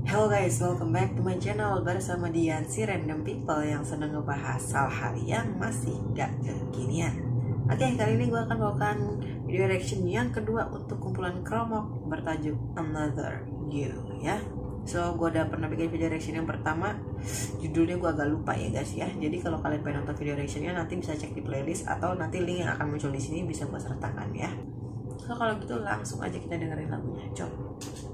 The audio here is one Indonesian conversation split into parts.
Hello guys, welcome back to my channel bersama Dian, si random people yang seneng ngebahas hal-hal yang masih gak kekinian. Oke, kali ini gue akan bawakan video reaction yang kedua untuk kumpulan Kromok bertajuk Another You ya. So, gue udah pernah bikin video reaction yang pertama, judulnya gue agak lupa ya guys ya. Jadi kalau kalian pengen nonton video reactionnya nanti bisa cek di playlist atau nanti link yang akan muncul di sini bisa gue sertakan ya. So, kalau gitu langsung aja kita dengerin lagunya, coba.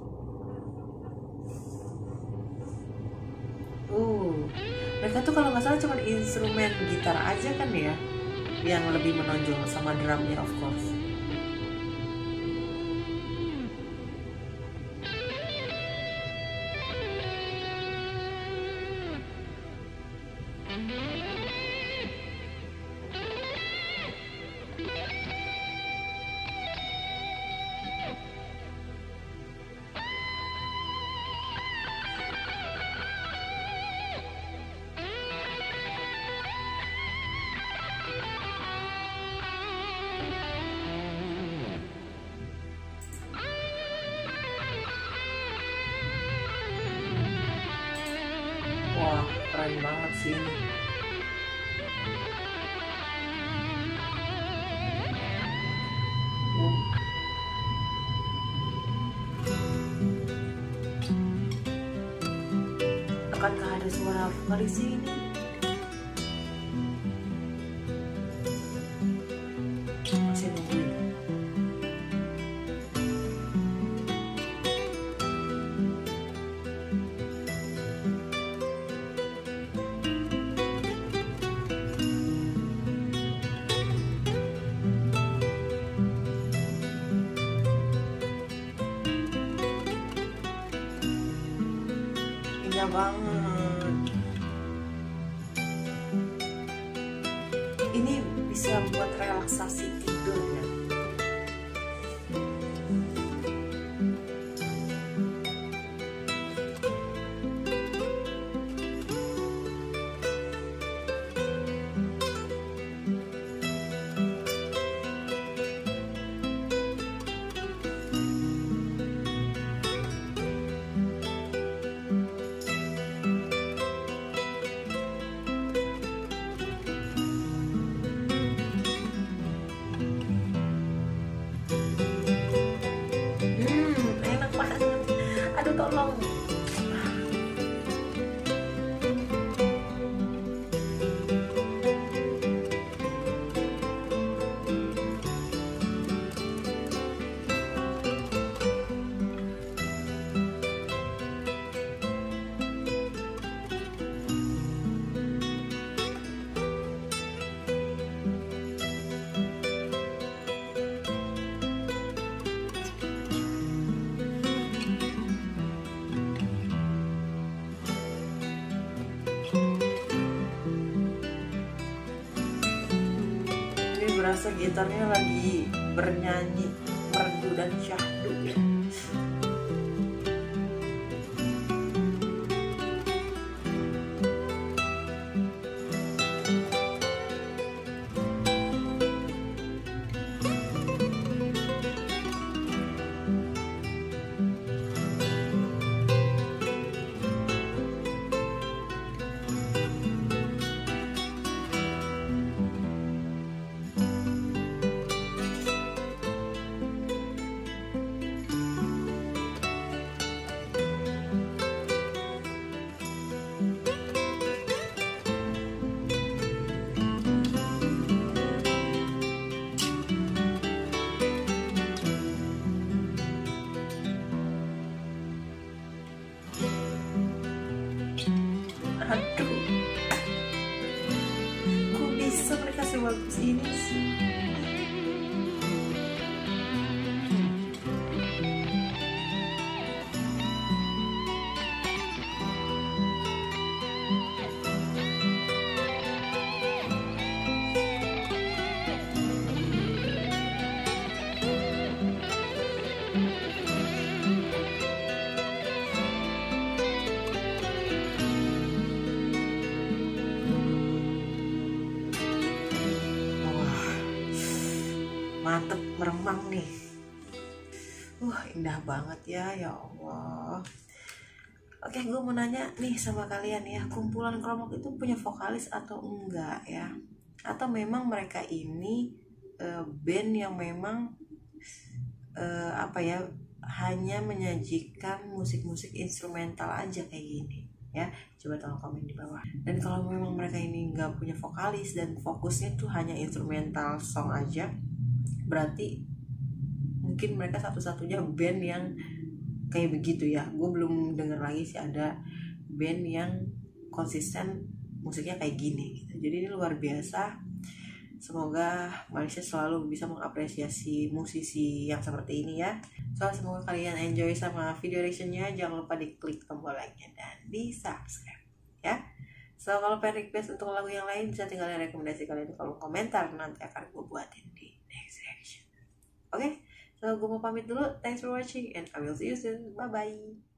Mereka tuh kalau nggak salah cuma instrumen gitar aja kan ya yang lebih menonjol, sama drumnya of course. Wah, keren banget sih ini. Akankah ada suara vokalis ini? Masih nungguin. Indah banget. Ini bisa buat relaksasi tidur ya. Enak banget. Aduh tolong. Berasa gitarnya lagi bernyanyi merdu dan syahdu ya. Aduh, kok bisa mereka sebagus ini sih? Mantep, meremang nih. Indah banget ya Allah. Oke, gue mau nanya nih sama kalian ya, kumpulan Kromok itu punya vokalis atau enggak ya? Atau memang mereka ini band yang memang apa ya, hanya menyajikan musik-musik instrumental aja kayak gini ya? Coba tolong komen di bawah. Dan kalau memang mereka ini nggak punya vokalis dan fokusnya tuh hanya instrumental song aja, berarti mungkin mereka satu-satunya band yang kayak begitu ya. Gue belum denger lagi sih ada band yang konsisten musiknya kayak gini gitu. Jadi ini luar biasa. Semoga Malaysia selalu bisa mengapresiasi musisi yang seperti ini ya. So semoga kalian enjoy sama video reactionnya. Jangan lupa diklik tombol like-nya dan di subscribe ya. So kalau pengen request untuk lagu yang lain bisa tinggalin rekomendasi kalian di kolom komentar, nanti akan gue buatin di next reaction. Oke, so gue mau pamit dulu. Thanks for watching and I will see you soon. Bye bye.